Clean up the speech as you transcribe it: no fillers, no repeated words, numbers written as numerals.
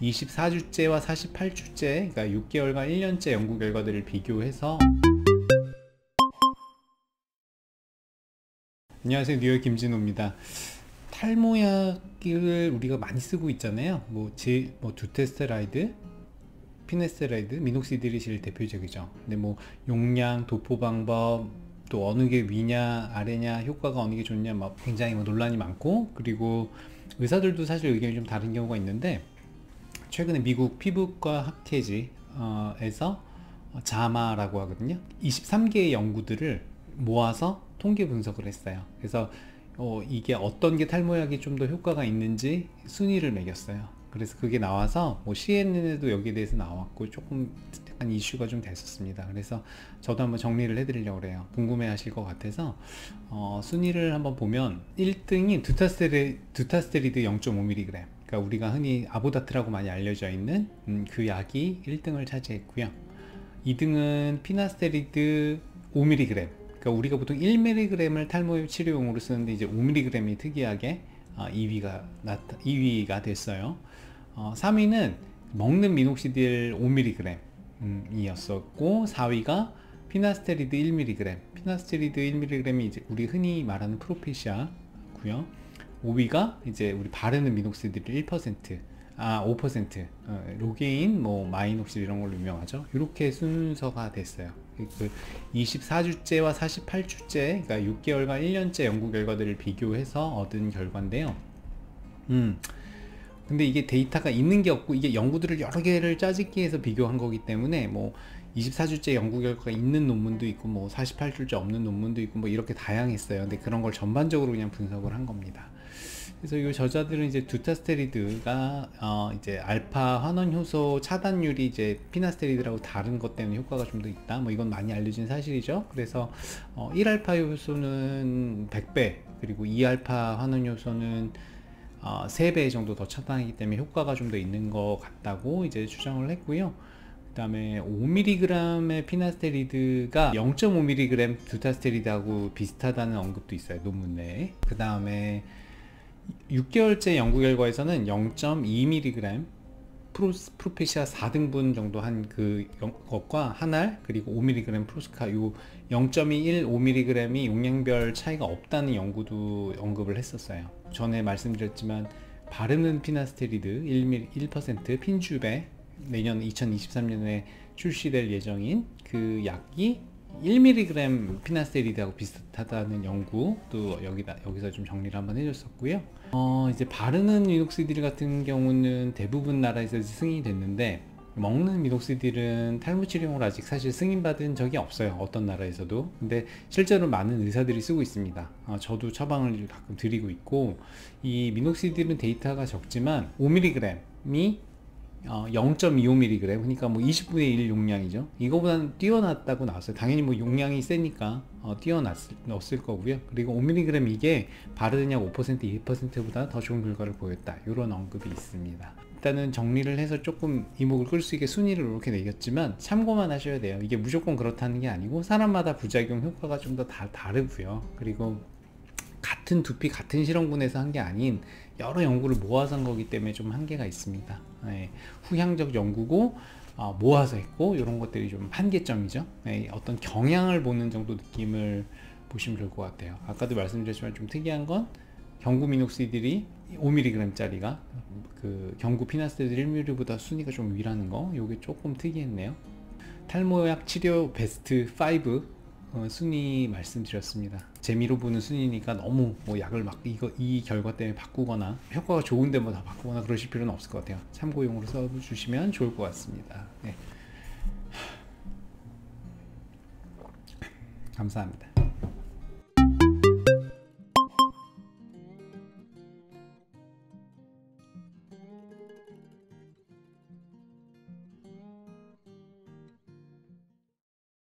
24주째와 48주째, 그러니까 6개월과 1년째 연구 결과들을 비교해서. 안녕하세요, 뉴욕 김진호입니다. 탈모약을 우리가 많이 쓰고 있잖아요. 두테스테라이드, 피네스테라이드, 미녹시딜이 제일 대표적이죠. 근데 용량, 도포 방법, 또 어느 게 위냐 아래냐, 효과가 어느 게 좋냐, 굉장히 논란이 많고, 그리고 의사들도 사실 의견이 좀 다른 경우가 있는데, 최근에 미국 피부과 학회지에서 자마라고 하거든요. 23개의 연구들을 모아서 통계 분석을 했어요. 그래서 이게 어떤 게 탈모약이 좀 더 효과가 있는지 순위를 매겼어요. 그래서 그게 나와서 CNN에도 여기에 대해서 나왔고, 조금 약간 이슈가 좀 됐었습니다. 그래서 저도 한번 정리를 해드리려고 그래요. 궁금해 하실 것 같아서. 순위를 한번 보면 1등이 두타스테리드 0.5mg, 그러니까 우리가 흔히 아보다트라고 많이 알려져 있는 그 약이 1등을 차지했고요. 2등은 피나스테리드 5mg, 그러니까 우리가 보통 1mg을 탈모 치료용으로 쓰는데, 이제 5mg이 특이하게 2위가 됐어요. 3위는 먹는 미녹시딜 5mg 이었었고, 4위가 피나스테리드 1mg. 피나스테리드 1mg이 이제 우리 흔히 말하는 프로페시아고요. 5위가 이제 우리 바르는 미녹시딜 1%, 5%, 로게인, 마이녹시딜 이런 걸로 유명하죠. 이렇게 순서가 됐어요. 그 24주째와 48주째, 그러니까 6개월과 1년째 연구 결과들을 비교해서 얻은 결과인데요. 근데 이게 데이터가 있는 게 없고, 이게 연구들을 여러 개를 짜집기 해서 비교한 거기 때문에 24주째 연구 결과가 있는 논문도 있고 48주째 없는 논문도 있고 이렇게 다양했어요. 근데 그런 걸 전반적으로 그냥 분석을 한 겁니다. 그래서 이 저자들은 이제 두타스테리드가 이제 알파 환원 효소 차단율이 이제 피나스테리드라고 다른 것 때문에 효과가 좀 더 있다, 이건 많이 알려진 사실이죠. 그래서 1알파 효소는 100배, 그리고 2알파 환원 효소는 3배 정도 더 차단하기 때문에 효과가 좀 더 있는 것 같다고 이제 추정을 했고요. 그 다음에 5mg의 피나스테리드가 0.5mg 두타스테리드하고 비슷하다는 언급도 있어요, 논문 내에. 그 다음에 6개월째 연구 결과에서는 0.2mg 프로페시아 4등분 정도 한 것과 한알, 그리고 5mg 프로스카, 요 0.21, 5mg이 용량별 차이가 없다는 연구도 언급을 했었어요. 전에 말씀드렸지만 바르는 피나스테리드 1% 핀주베, 내년 2023년에 출시될 예정인 그 약이 1mg 피나스테리드하고 비슷하다는 연구도 여기서 좀 정리를 한번 해줬었고요. 이제 바르는 미녹시딜 같은 경우는 대부분 나라에서 승인이 됐는데, 먹는 미녹시딜은 탈모 치료용으로 아직 사실 승인받은 적이 없어요, 어떤 나라에서도. 근데 실제로 많은 의사들이 쓰고 있습니다. 저도 처방을 가끔 드리고 있고, 이 미녹시딜은 데이터가 적지만 5mg이 0.25mg, 그러니까 20분의 1 용량이죠. 이거보다는 뛰어났다고 나왔어요. 당연히 용량이 세니까 뛰어났을 거고요. 그리고 5mg 이게 바르는 약 5%, 2%보다 더 좋은 결과를 보였다, 이런 언급이 있습니다. 일단은 정리를 해서 조금 이목을 끌 수 있게 순위를 이렇게 매겼지만 참고만 하셔야 돼요. 이게 무조건 그렇다는 게 아니고, 사람마다 부작용 효과가 좀 더 다르고요. 그리고 같은 두피, 같은 실험군에서 한 게 아닌 여러 연구를 모아서 한 거기 때문에 좀 한계가 있습니다. 후향적 연구고 모아서 했고, 이런 것들이 좀 한계점이죠. 어떤 경향을 보는 정도 느낌을 보시면 좋을 것 같아요. 아까도 말씀드렸지만 좀 특이한 건 경구 미녹시딜이 5mg 짜리가 그 경구 피나스테리드 1mg보다 순위가 좀 위라는 거, 이게 조금 특이했네요. 탈모약 치료 베스트 5 순위 말씀드렸습니다. 재미로 보는 순위니까 너무 약을 이 결과 때문에 바꾸거나 효과가 좋은데 다 바꾸거나 그러실 필요는 없을 것 같아요. 참고용으로 써주시면 좋을 것 같습니다. 네. 감사합니다.